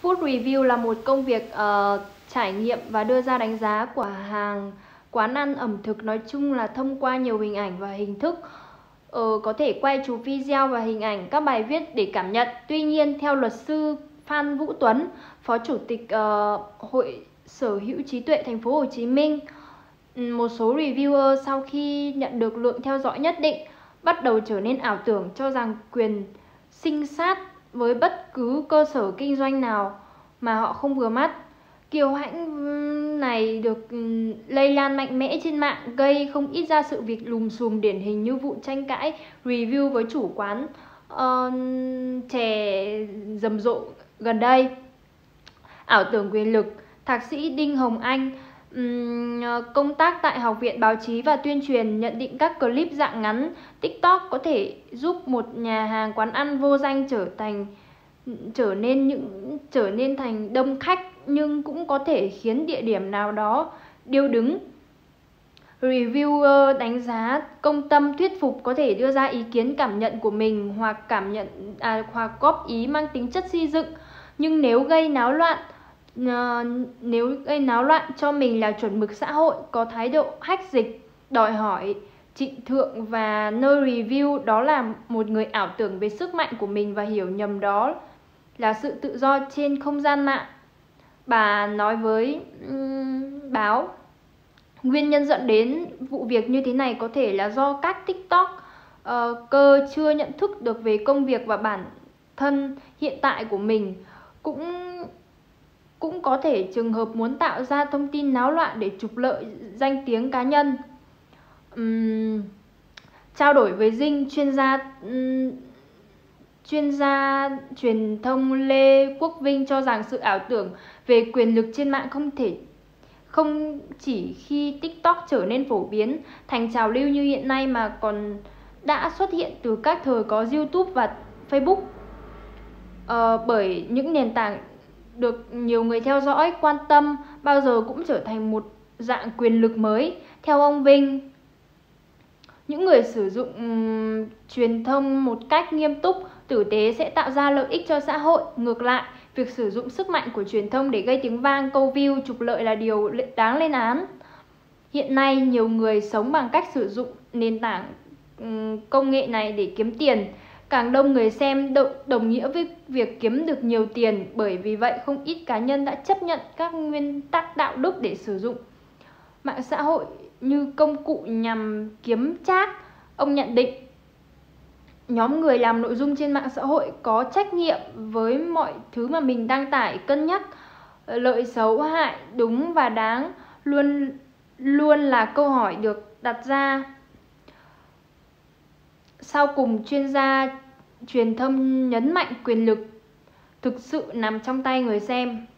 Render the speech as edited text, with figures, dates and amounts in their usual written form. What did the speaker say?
Food review là một công việc trải nghiệm và đưa ra đánh giá của quán ăn ẩm thực, nói chung là thông qua nhiều hình ảnh và hình thức. Có thể quay chụp video và hình ảnh các bài viết để cảm nhận. Tuy nhiên, theo luật sư Phan Vũ Tuấn, Phó Chủ tịch Hội Sở hữu trí tuệ Thành phố Hồ Chí Minh, một số reviewer sau khi nhận được lượng theo dõi nhất định bắt đầu trở nên ảo tưởng, cho rằng quyền sinh sát với bất cứ cơ sở kinh doanh nào mà họ không vừa mắt. Kiêu hãnh này được lây lan mạnh mẽ trên mạng, gây không ít ra sự việc lùm xùm điển hình như vụ tranh cãi review với chủ quán chè rầm rộ gần đây. Ảo tưởng quyền lực. Thạc sĩ Đinh Hồng Anh, công tác tại Học viện Báo chí và Tuyên truyền, nhận định các clip dạng ngắn TikTok có thể giúp một nhà hàng quán ăn vô danh trở nên thành đông khách, nhưng cũng có thể khiến địa điểm nào đó điêu đứng. Reviewer đánh giá công tâm thuyết phục, có thể đưa ra ý kiến cảm nhận của mình hoặc góp ý mang tính chất xây dựng, nhưng nếu gây náo loạn cho mình là chuẩn mực xã hội, có thái độ hách dịch, đòi hỏi trịnh thượng, và nơi review đó là một người ảo tưởng về sức mạnh của mình và hiểu nhầm đó là sự tự do trên không gian mạng. Bà nói với báo, nguyên nhân dẫn đến vụ việc như thế này có thể là do các TikToker chưa nhận thức được về công việc và bản thân hiện tại của mình. Cũng có thể trường hợp muốn tạo ra thông tin náo loạn để trục lợi danh tiếng cá nhân. Trao đổi với Dinh, chuyên gia truyền thông Lê Quốc Vinh cho rằng sự ảo tưởng về quyền lực trên mạng không chỉ khi TikTok trở nên phổ biến thành trào lưu như hiện nay mà còn đã xuất hiện từ các thời có YouTube và Facebook. Bởi những nền tảng được nhiều người theo dõi, quan tâm, bao giờ cũng trở thành một dạng quyền lực mới. Theo ông Vinh, những người sử dụng truyền thông một cách nghiêm túc, tử tế sẽ tạo ra lợi ích cho xã hội. Ngược lại, việc sử dụng sức mạnh của truyền thông để gây tiếng vang, câu view, trục lợi là điều đáng lên án. Hiện nay, nhiều người sống bằng cách sử dụng nền tảng công nghệ này để kiếm tiền. Càng đông người xem đồng nghĩa với việc kiếm được nhiều tiền. Bởi vì vậy, không ít cá nhân đã chấp nhận các nguyên tắc đạo đức để sử dụng mạng xã hội như công cụ nhằm kiếm trác. Ông nhận định, nhóm người làm nội dung trên mạng xã hội có trách nhiệm với mọi thứ mà mình đăng tải, cân nhắc lợi xấu hại, đúng và đáng luôn là câu hỏi được đặt ra. Sau cùng, chuyên gia truyền thông nhấn mạnh quyền lực thực sự nằm trong tay người xem.